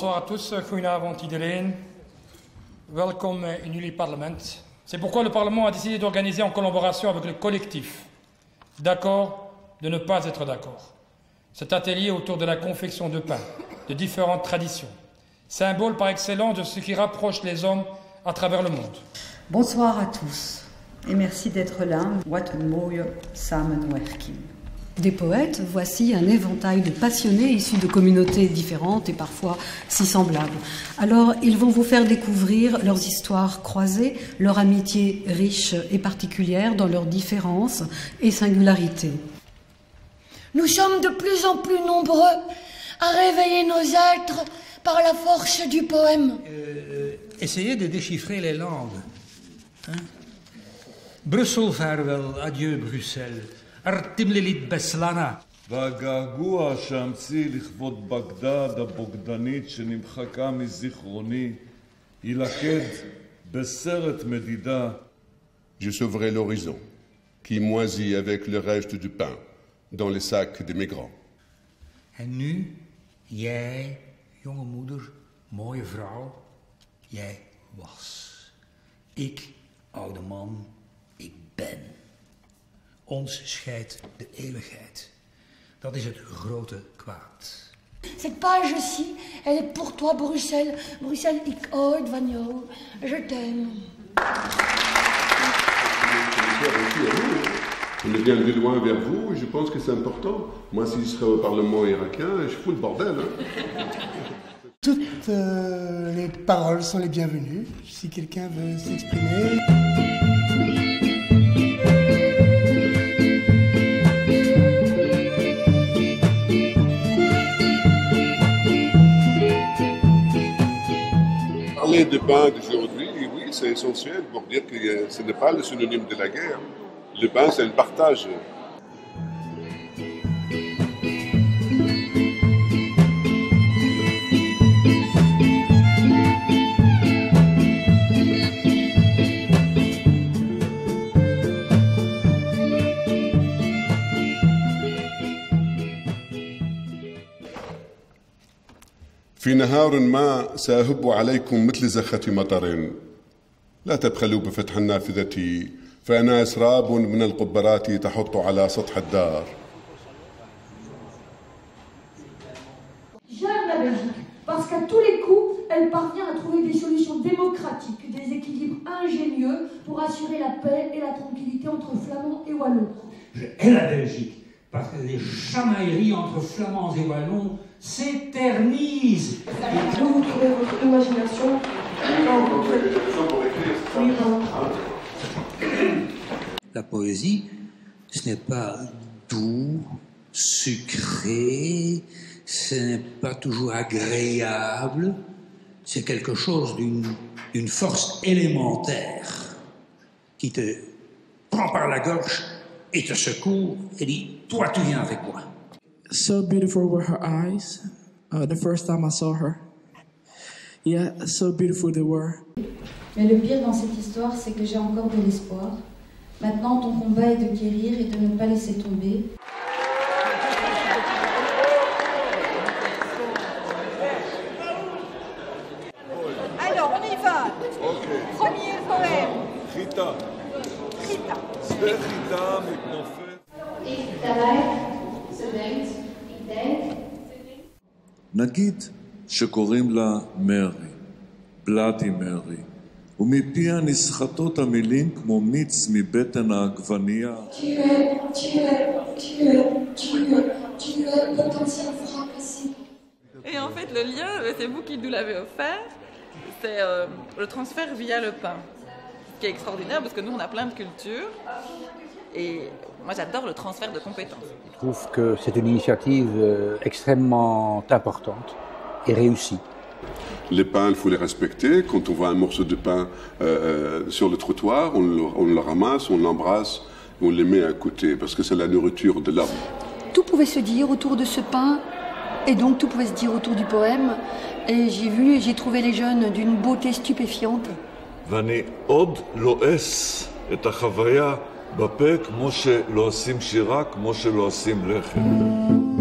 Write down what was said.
Bonsoir à tous, goedenavond iedereen. Welkom in jullie parlement. C'est pourquoi le Parlement a décidé d'organiser en collaboration avec le collectif d'accord de ne pas être d'accord cet atelier autour de la confection de pain de différentes traditions, symbole par excellence de ce qui rapproche les hommes à travers le monde. Bonsoir à tous et merci d'être là. Wat een mooie samenwerking. Des poètes, voici un éventail de passionnés issus de communautés différentes et parfois si semblables. Alors, ils vont vous faire découvrir leurs histoires croisées, leur amitié riche et particulière dans leurs différences et singularités. Nous sommes de plus en plus nombreux à réveiller nos êtres par la force du poème. Essayez de déchiffrer les langues. Hein? Brussel vaarwel, adieu Bruxelles. Artimlilit Beslana. והגעגוע שהמציא לכבוד בגדד הבוגדנית שנמחקה מזיכרוני ילכד בסרט מדידה. Je sauverai l'horizon qui moisit avec le reste du pain dans les sacs des migrants. En nu, jij, jonge moeder, mooie vrouw, jij was. Ik, oude man, ik ben. Ons scheidt de eeuwigheid. Dat is het grote kwaad. Cette page-ci, elle est pour toi, Bruxelles. Bruxelles, ik ooit van jou. Je t'aime. On est bien de loin vers vous et je pense que c'est important. Moi, si je serais au Parlement irakien, je fous le bordel. Hein. Toutes les paroles sont les bienvenues, si quelqu'un veut s'exprimer. Parler de pain d'aujourd'hui, oui, c'est essentiel pour dire que ce n'est pas le synonyme de la guerre. Le pain, c'est le partage. في نهار ما سأهب عليكم مثل زخة مطر لا تبخلوا بفتح النافذة فأنا أسراب من القبرات تحط على سطح الدار. J'aime la Belgique parce qu'à tous les coups, elle parvient à trouver des solutions démocratiques, des équilibres ingénieux pour assurer la paix et la tranquillité entre Flamands et Wallons. Je hais la Belgique parce que les chamailleries entre Flamands et Wallons s'éternisent. Vous trouvez votre imagination. La poésie, ce n'est pas doux, sucré, ce n'est pas toujours agréable, c'est quelque chose d'une force élémentaire qui te prend par la gorge et te secoue et dit « Toi, tu viens avec moi ». So beautiful were her eyes, the first time I saw her. Yeah, so beautiful they were. Mais le pire dans cette histoire, c'est que j'ai encore de l'espoir. Maintenant, ton combat est de guérir et de ne pas laisser tomber. Alors, on y va. Okay. Premier poème. חיטה. Rita. שדה חיטה מתנופף. Ik denk, ze denkt, ik denk. נגיד שקוראים לה מרי, בלאדי מרי, ומפיה נסחטות המילים כמו מיץ מבטן העגבנייה. Et en fait, le lien, c'est vous qui nous l'avez offert, c'est le transfert via le pain. Ce qui est extraordinaire parce que nous, on a plein de cultures. Et moi, j'adore le transfert de compétences. Je trouve que c'est une initiative extrêmement importante et réussie. Les pains, il faut les respecter. Quand on voit un morceau de pain sur le trottoir, on le ramasse, on l'embrasse, on le met à côté, parce que c'est la nourriture de l'homme. Tout pouvait se dire autour de ce pain, et donc tout pouvait se dire autour du poème. Et j'ai trouvé les jeunes d'une beauté stupéfiante. ואני עוד לועס את החוויה בפה כמו שלועסים שירה, כמו שלועסים לחם.